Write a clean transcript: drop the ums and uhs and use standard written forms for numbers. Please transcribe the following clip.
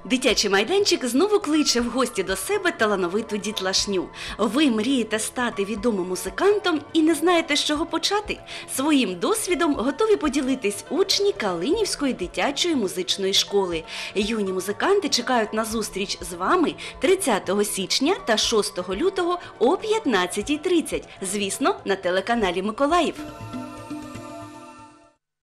Дитячий майданчик знову кличе в гості до себе талановиту дітлашню. Ви мрієте стати відомим музикантом і не знаєте, з чого почати? Своїм досвідом готові поділитись учні Калинівської дитячої музичної школи. Юні музиканти чекають на зустріч з вами 30 січня та 6 лютого о 15:30. Звісно, на телеканалі «Миколаїв».